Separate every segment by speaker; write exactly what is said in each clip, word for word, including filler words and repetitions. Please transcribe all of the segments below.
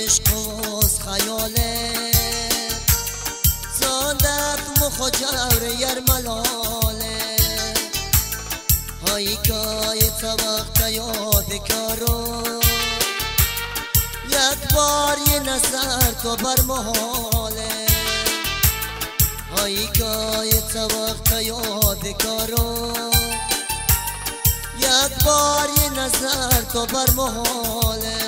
Speaker 1: عشق و خیاله زاندت مخو جور یر ملاله های کای طبق یاد کارو یک بار یه نظر تو بر محاله های کای طبق یاد کارو یک بار یه نظر تو بر محاله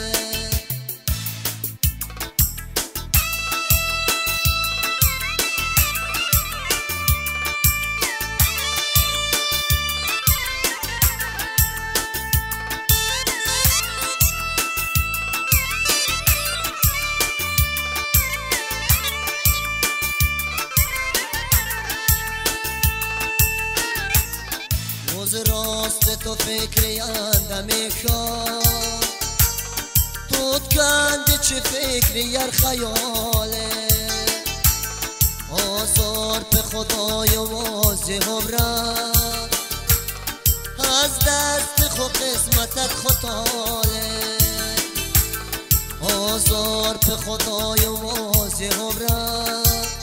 Speaker 1: روز راست تو فکر یندم کن تو کند چه فکر یر خیاله آزار به خدای واضح عمرم از دست خود قسمتت خطاله آزار به خدای واضح عمرم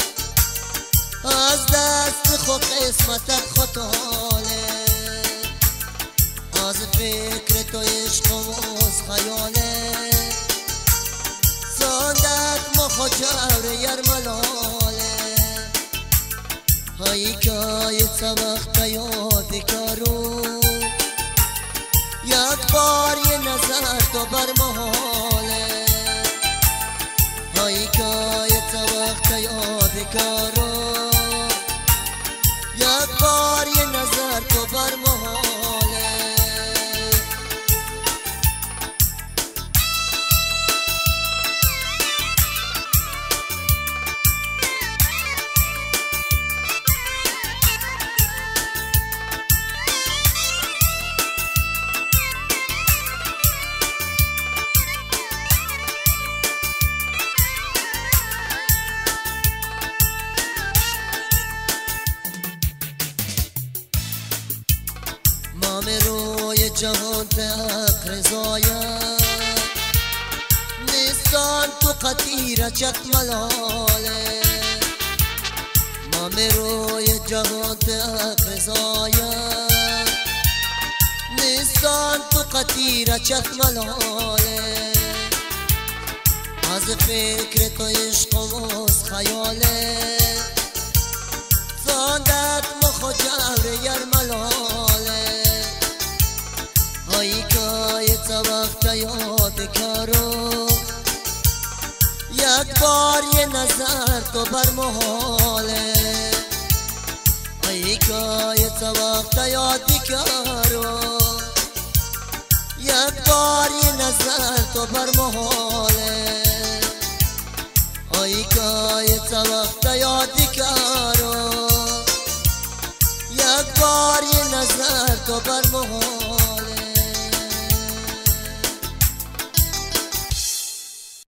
Speaker 1: از دست خود قسمتت خطاله از فکر تو عشق و خیاله زاندت مخو جور یر ملاله های کای طبق یاد کارو یک بار یه نظر تو بر محاله های کای طبق یاد کارو یک بار یه نظر تو بر محاله مام روی جهان تق رضایت نیستان تو قطیر چک ملاله مام روی جهان تق رضایت نیستان تو قطیر چک ملاله از فکر تو عشق و خیاله زاندت مخو جور یر ملاله های کای طبق یاد کارو یک بار یه نظر تو بر محاله های کای طبق یاد کارو یک بار یه نظر تو بر محاله های کای طبق یاد کارو یک بار یه نظر تو بر محاله